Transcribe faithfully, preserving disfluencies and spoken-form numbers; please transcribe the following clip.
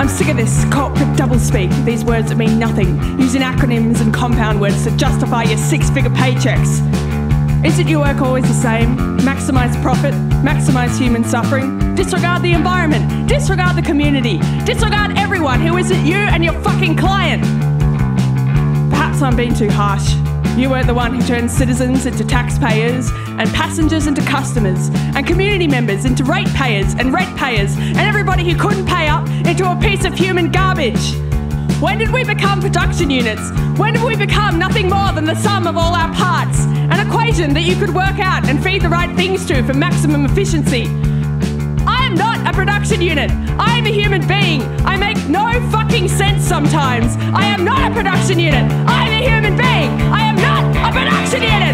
sick of this corporate doublespeak, these words that mean nothing, using acronyms and compound words to justify your six-figure paychecks. Isn't your work always the same? Maximise profit, maximise human suffering, disregard the environment, disregard the community, disregard everyone who isn't you and your fucking client. Perhaps I'm being too harsh. You weren't the one who turned citizens into taxpayers and passengers into customers and community members into ratepayers and ratepayers and everybody who couldn't pay up into a piece of human garbage. When did we become production units? When did we become nothing more than the sum of all our parts? An equation that you could work out and feed the right things to for maximum efficiency. I am not a production unit. I am a human being. I make no fucking sense sometimes. I am not a production unit. I am a human being. I am not a production unit.